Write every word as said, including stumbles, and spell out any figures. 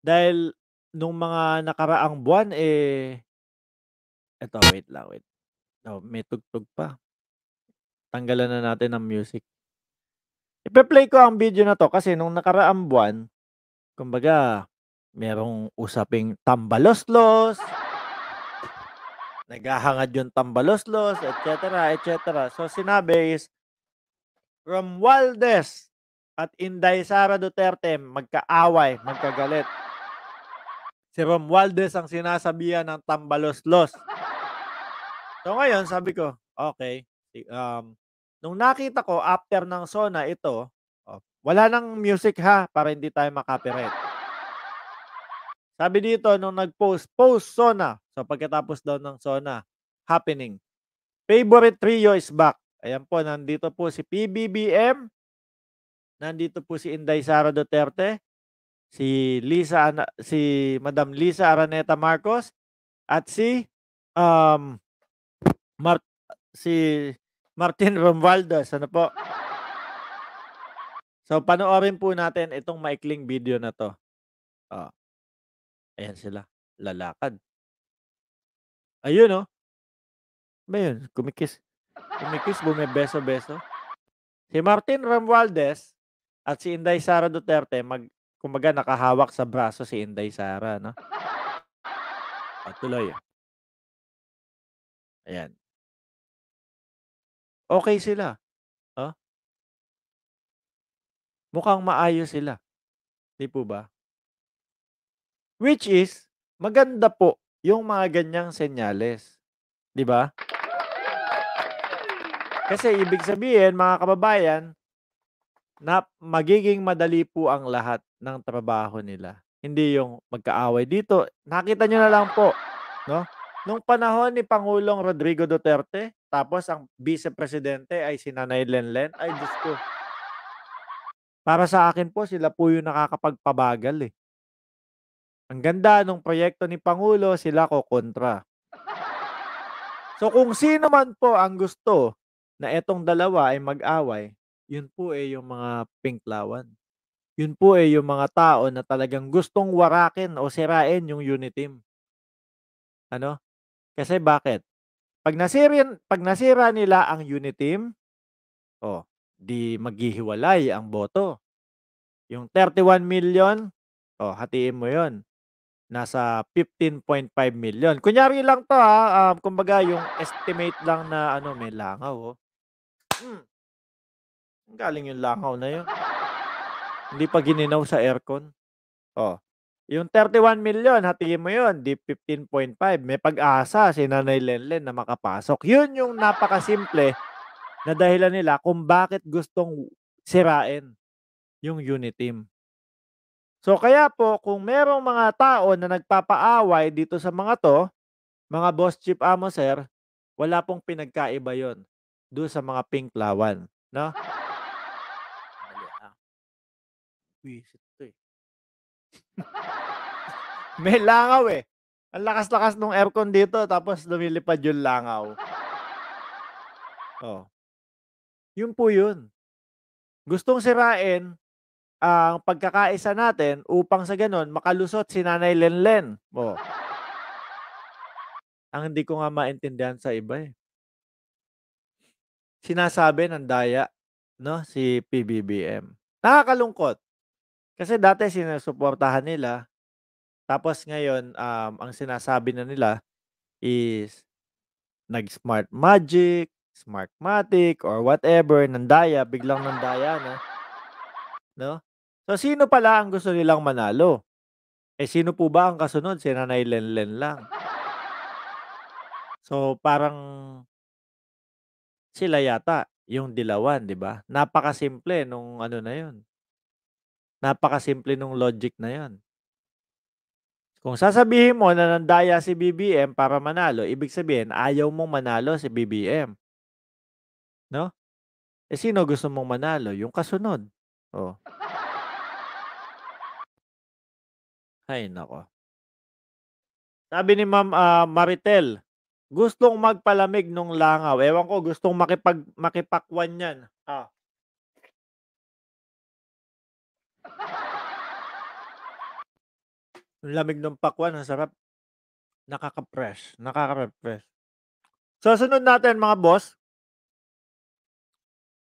Dahil nung mga nakaraang buwan, eh eto wait lang, wait. Oh, may tugtog pa. Tanggalan na natin ang music. Ipe-play ko ang video na 'to kasi nung nakaraang buwan, kumbaga merong usaping tambaloslos, naghahangad yung tambaloslos, et cetera, et cetera. So sinabi is Romualdez at Inday Sara Duterte magkaaway, magkagalit. Si Romualdez ang sinasabihan ng tambaloslos. So ngayon sabi ko, okey, um, nung nakita ko after ng SONA ito, oh, wala ng music ha, para hindi tayo ma-copyright. Sabi dito nung nag-post, post SONA. So pagkatapos daw ng SONA, happening. Favorite trio is back. Ayan po, nandito po si P B B M, nandito po si Inday Sara Duterte, si Lisa Ana si Madam Lisa Araneta Marcos, at si, um, Mar si Martin Romualdez, ano po. So panoorin po natin itong maikling video na 'to. Oh. Ayan sila, lalakad. Ayun, oh. Ano ba yun? Kumikis kumikis, bumebeso-beso. Si Martin Romualdez at si Inday Sara Duterte mag kumbaga nakahawak sa braso si Inday Sara 'no. Oh, tuloy. Ayan. Okey sila, oh. Mukhang maayos sila, 'di po ba? Which is, maganda po yung mga ganyang senyales, 'di ba? Kasi ibig sabihin mga kababayan, na magiging madali po ang lahat ng trabaho nila. Hindi yung magkaaway dito. Nakita niyo na lang po, 'no, nung panahon ni Pangulong Rodrigo Duterte, tapos ang Vice Presidente ay si Nanay Lenlen, ay Diyos ko. Para sa akin po sila po yung nakakapagpabagal, eh. Ang ganda nung proyekto ni Pangulo, sila kokontra. So kung sino man po ang gusto na etong dalawa ay mag-away, yun po, eh, yung mga pinklawan. Yun po, eh, yung mga tao na talagang gustong warakin o sirain yung Uniteam. Ano? Kasi bakit? 'Pag nasirin 'pag nasira nila ang Uniteam, oh, 'di maghihiwalay ang boto. Yung thirty one million, oh, hatiin mo yun, nasa fifteen point five million. Kunyari lang 'to, ha, um, kumbaga yung estimate lang na ano, may langaw, oh. Hmm. Saan galing yung langaw na yun? Hindi pa gininaw sa aircon. Oh, yung thirty one million hatiin mo yun, 'di fifteen point five, may pag-asa si Nanay Lenlen na makapasok. Yun yung napakasimple na dahilan nila kung bakit gustong sirain yung Uniteam. So kaya po kung merong mga tao na nagpapaaway dito sa mga 'to, mga boss chief amo sir, wala pong pinagkaiba yun dun sa mga pinklawan, 'no? Sandali, ah. Buwisit 'to, eh. May langaw, eh. Ang lakas-lakas nung aircon dito tapos lumilipad yung langaw. Oh. Yun po yun. Gustong sirain ang pagkakaisa natin upang sa gano'n makalusot si Nanay Lenlen, oh. Ang hindi ko nga maintindihan sa iba, eh. Sinasabi ng daya, 'no, si P B B M. Nakakalungkot. Kasi dati sinusuportahan nila, tapos ngayon, um, ang sinasabi na nila is nag-smart magic, smartmatic, or whatever, nandaya, biglang nandaya na, 'no? So, sino pala ang gusto nilang manalo? Eh, sino po ba ang kasunod? Si Nanay Lenlen lang. So, parang sila yata yung dilawan, 'di ba? Napakasimple nung ano na yun. Napakasimple nung logic na yun. Kung sasabihin mo na nandaya si B B M para manalo, ibig sabihin ayaw mong manalo si B B M. 'No? Eh, sino gusto mong manalo? Yung kasunod, oh. Hay naku. Sabi ni Ma'am, ah, Maritel, gustong magpalamig nung langaw. Ewan ko gustong makipag makipakwan 'yan, ah. Yung lamig nung pakwan ang sarap. Nakaka-fresh, nakaka-refresh. Sa sunod natin mga boss